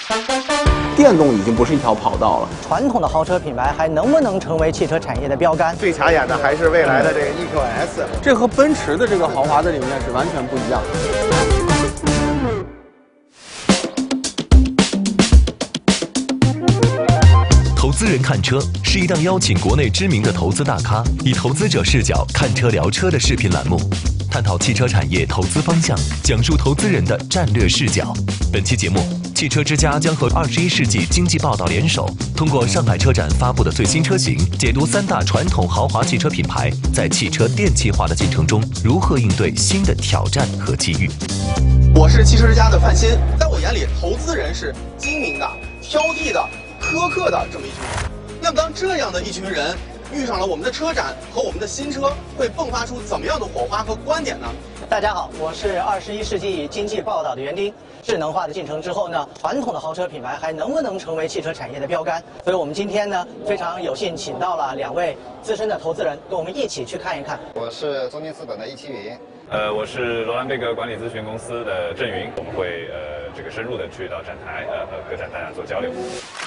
电动已经不是一条跑道了。 传统的豪车品牌还能不能成为汽车产业的标杆？ 最抢眼的还是未来的这个 EQS， 这和奔驰的这个豪华的理念是完全不一样的。 投资人看车是一档邀请国内知名的投资大咖，以投资者视角看车聊车的视频栏目，探讨汽车产业投资方向，讲述投资人的战略视角。本期节目，汽车之家将和21世纪经济报道联手，通过上海车展发布的最新车型，解读3大传统豪华汽车品牌在汽车电气化的进程中如何应对新的挑战和机遇。 我是汽车之家的范鑫，在我眼里，投资人是精明的、挑剔的、苛刻的这么一群人。那么当这样的一群人遇上了我们的车展和我们的新车，会迸发出怎么样的火花和观点呢？ 大家好，我是21世纪经济报道的园丁。智能化的进程之后呢，传统的豪车品牌还能不能成为汽车产业的标杆？所以我们今天呢，非常有幸请到了2位资深的投资人，跟我们一起去看一看。 我是中金资本的易奇云。 我是罗兰贝格管理咨询公司的郑云，我们会这个深入的去到展台，和各展大家做交流。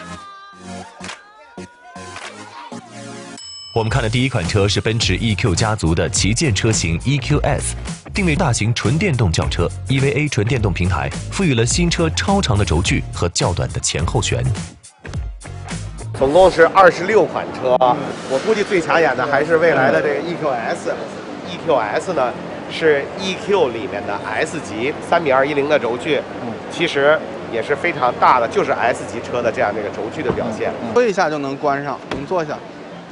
我们看的第一款车是奔驰 EQ 家族的旗舰车型 EQS， 定位大型纯电动轿车 ，EVA 纯电动平台赋予了新车超长的轴距和较短的前后悬。 总共是26款车，我估计最抢眼的还是未来的这个 EQS。EQS 呢是 EQ 里面的 S 级，3.210米的轴距，其实也是非常大的，就是 S 级车的这样的一个轴距的表现。 推一下就能关上，你坐下。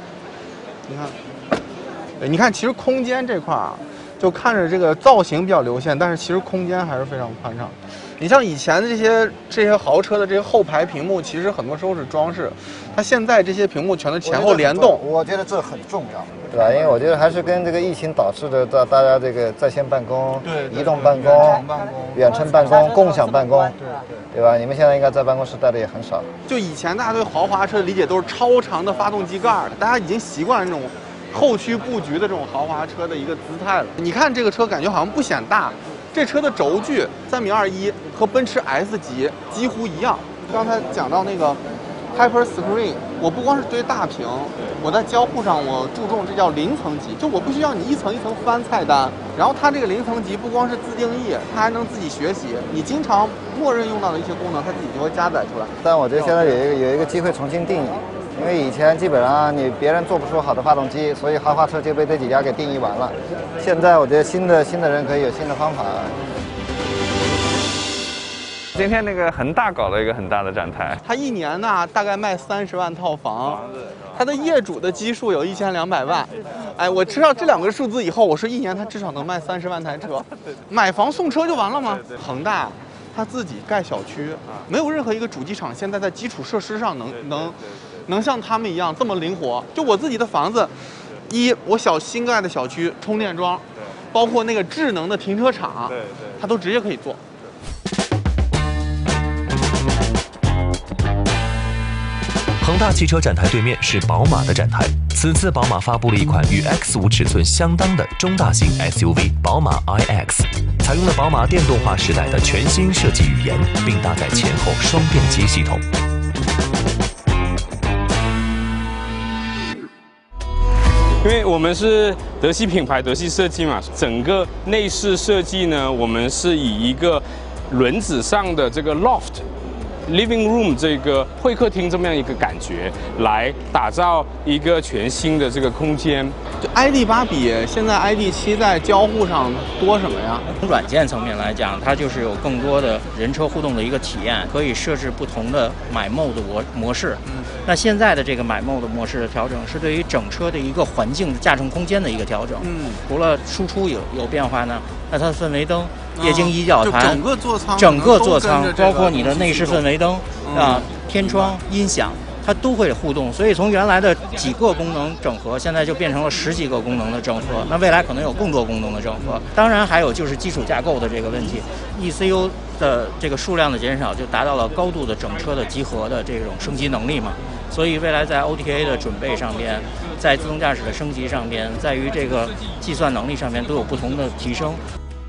你看，其实空间这块啊，就看着这个造型比较流线，但是其实空间还是非常宽敞。你像以前的这些豪车的这些后排屏幕，其实很多时候是装饰，它现在这些屏幕全都前后联动。 我觉得这很重要，对吧？因为我觉得还是跟这个疫情导致的大家这个在线办公、移动办公、远程办公、共享办公，对吧？你们现在应该在办公室待的也很少。 就以前大家对豪华车的理解都是超长的发动机盖的，大家已经习惯了这种后驱布局的这种豪华车的一个姿态了。你看这个车感觉好像不显大，这车的轴距3.21米，和奔驰 S 级几乎一样。刚才讲到那个 Hyper Screen， 我不光是对大屏，我在交互上我注重这叫0层级，就我不需要你一层一层翻菜单。然后它这个0层级不光是自定义，它还能自己学习，你经常默认用到的一些功能，它自己就会加载出来。 但我觉得现在有一个机会重新定义。因为以前基本上别人做不出好的发动机，所以豪华车就被这几家给定义完了。现在我觉得新的人可以有新的方法。 今天那个恒大搞了一个很大的展台， 它一年呢大概卖30万套房，它的业主的基数有1200万。哎，我知道这2个数字以后，我说一年它至少能卖30万台车。买房送车就完了吗？恒大他自己盖小区，没有任何一个主机厂现在在基础设施上能像他们一样这么灵活。就我自己的房子，我新盖的小区充电桩，包括那个智能的停车场，它都直接可以做。 恒大汽车展台对面是宝马的展台，此次宝马发布了一款与 X5 尺寸相当的中大型 SUV 宝马 iX， 采用了宝马电动化时代的全新设计语言，并搭载前后双电机系统。 因为我们是德系品牌、德系设计嘛，整个内饰设计呢，我们是以一个轮子上的这个 loft。living room 这个会客厅这么样一个感觉，来打造一个全新的这个空间。 就 ID.8比现在 ID.7在交互上多什么呀？ 从软件层面来讲，它就是有更多的人车互动的一个体验，可以设置不同的买 mode 模式。那现在的这个买 mode 模式的调整，是对于整车的一个环境驾乘空间的一个调整。除了输出有变化呢，那它的氛围灯。液晶仪表盘，整个座舱，包括你的内饰氛围灯天窗、音响，它都会互动。所以从原来的几个功能整合，现在就变成了10几个功能的整合。那未来可能有更多功能的整合。当然还有就是基础架构的这个问题 ，ECU 的这个数量的减少，就达到了高度的整车的集合的这种升级能力嘛。所以未来在 OTA 的准备上边，在自动驾驶的升级上边，在于这个计算能力上面都有不同的提升。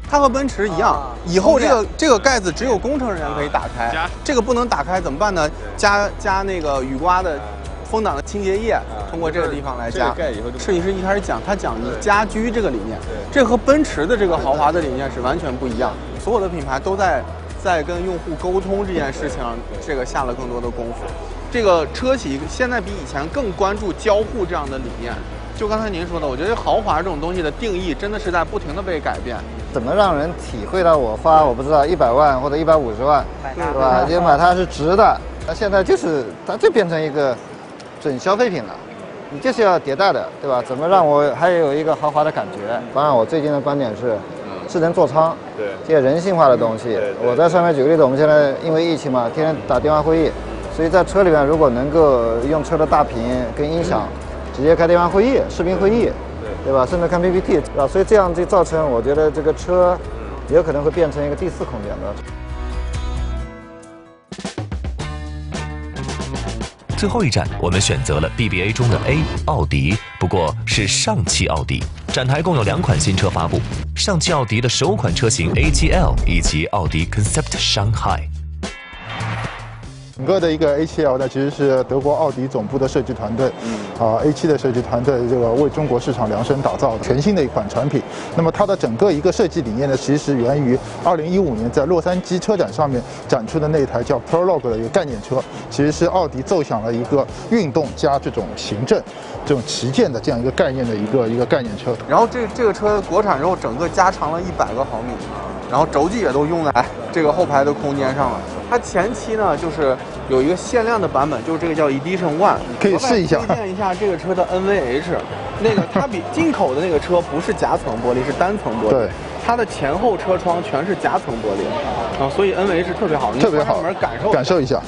它和奔驰一样，以后这个盖子只有工程人员可以打开，这个不能打开怎么办呢？加那个雨刮的风挡的清洁液，通过这个地方来加。设计师一开始讲，他讲以家居这个理念，这和奔驰的这个豪华的理念是完全不一样。所有的品牌都在跟用户沟通这件事情上，这个下了更多的功夫。这个车企现在比以前更关注交互这样的理念。就刚才您说的，我觉得豪华这种东西的定义真的是在不停的被改变。 怎么让人体会到我花我不知道100万或者150万，对吧？就买它是值的。那现在就是它就变成一个准消费品了，你就是要迭代的，对吧？怎么让我还有一个豪华的感觉？当然，我最近的观点是，智能座舱， 对这些人性化的东西。我在上面举个例子，我们现在因为疫情嘛，天天打电话会议，所以在车里面如果能够用车的大屏跟音响。直接开电话会议、视频会议，对吧？甚至看 PPT， 啊，所以这样就造成我觉得这个车有可能会变成一个第4空间的。最后一站，我们选择了 BBA 中的 A 奥迪，不过是上汽奥迪。展台共有2款新车发布，上汽奥迪的首款车型 A7L 以及奥迪 Concept Shanghai。 整个的一个 A7L 呢，其实是德国奥迪总部的设计团队，A7 的设计团队这个为中国市场量身打造的全新的一款产品。那么它的整个一个设计理念呢，其实源于2015年在洛杉矶车展上面展出的那台叫 Prologue 的一个概念车，其实是奥迪奏响了一个运动加这种行政、这种旗舰的这样一个概念的一个概念车。 然后这个车国产之后，整个加长了100个毫米，然后轴距也都用在这个后排的空间上了。它前期呢，就是有一个限量的版本，就是这个叫 Edition One， 可以试一下。 推荐一下这个车的 NVH， 那个它比进口的那个车不是夹层玻璃，是单层玻璃。对，它的前后车窗全是夹层玻璃，啊，所以 NVH 特别好， 特别好， 你感受一下。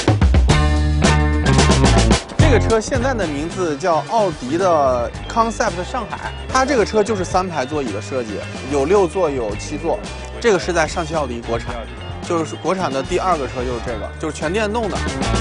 这个车现在的名字叫奥迪的 Concept 上海，它这个车就是3排座椅的设计，有6座有7座，这个是在上汽奥迪国产。就是国产的第2个车就是这个，就是全电动的。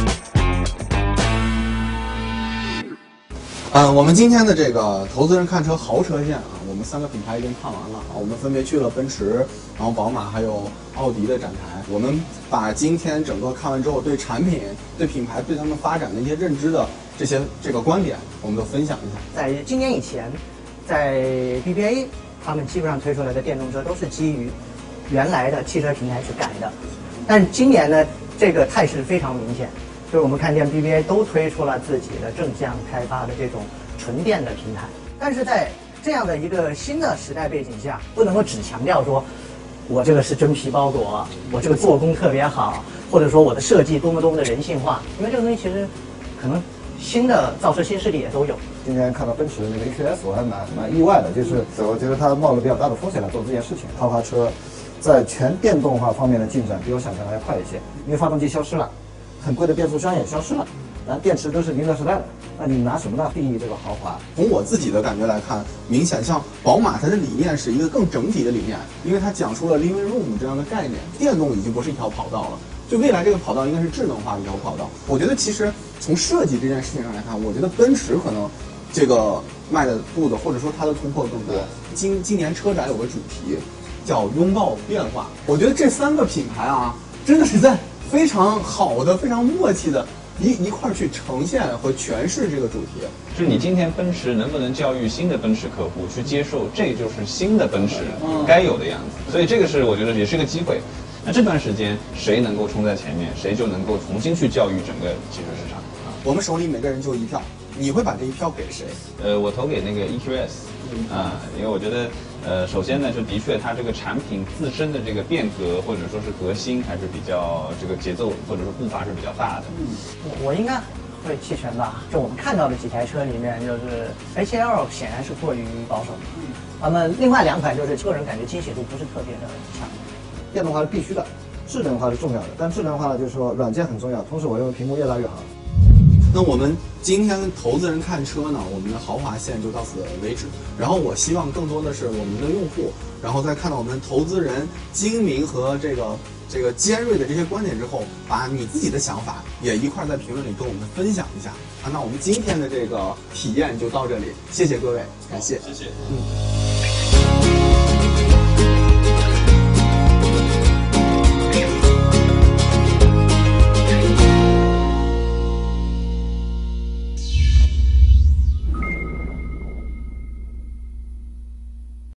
我们今天的这个投资人看车豪车线啊，我们3个品牌已经看完了啊，我们分别去了奔驰，然后宝马还有奥迪的展台。我们把今天整个看完之后，对产品、对品牌、对他们发展的一些认知的这个观点，我们都分享一下。 在今年以前，在 BBA 他们基本上推出来的电动车都是基于原来的汽车平台去改的，但是今年呢，这个态势非常明显，就是我们看见 BBA 都推出了自己的正向开发的这种纯电的平台。但是在这样的一个新的时代背景下，不能够只强调说，我这个是真皮包裹，我这个做工特别好，或者说我的设计多么的人性化，因为这个东西其实可能新的造车新势力也都有。 今天看到奔驰那个 EQS， 我还蛮意外的，就是我觉得它冒了比较大的风险来做这件事情。豪华车在全电动化方面的进展比我想象的要快一些，因为发动机消失了，很贵的变速箱也消失了，然后电池都是宁德时代的，那你拿什么来定义这个豪华？ 从我自己的感觉来看，明显像宝马，它的理念是一个更整体的理念，因为它讲述了 living room 这样的概念，电动已经不是一条跑道了，就未来这个跑道应该是智能化的一条跑道。我觉得其实从设计这件事情上来看，我觉得奔驰可能这个迈的步子，或者说它的突破更多。今年车展有个主题叫拥抱变化，我觉得这3个品牌啊，真的是在非常好的、非常默契的一块儿去呈现和诠释这个主题。 就是你今天奔驰能不能教育新的奔驰客户去接受，这就是新的奔驰该有的样子。所以这个是我觉得也是个机会。那这段时间谁能够冲在前面，谁就能够重新去教育整个汽车市场。 我们手里每个人就1票，你会把这1票给谁？ 我投给那个 EQS，因为我觉得。首先呢，就的确它这个产品自身的这个变革或者说是革新还是比较这个节奏或者说步伐是比较大的。 我应该会弃权吧。就我们看到的几台车里面，就是 A7L 显然是过于保守。那么另外2款就是个人感觉惊喜度不是特别的强。 电动化是必须的，智能化是重要的，但智能化呢，就是说软件很重要，同时我认为屏幕越大越好。 那我们今天投资人看车呢，我们的豪华线就到此为止。然后我希望更多的是我们的用户，然后在看到我们投资人精明和这个尖锐的这些观点之后，把你自己的想法也一块在评论里跟我们分享一下啊。那我们今天的这个体验就到这里，谢谢各位，感谢， 谢谢。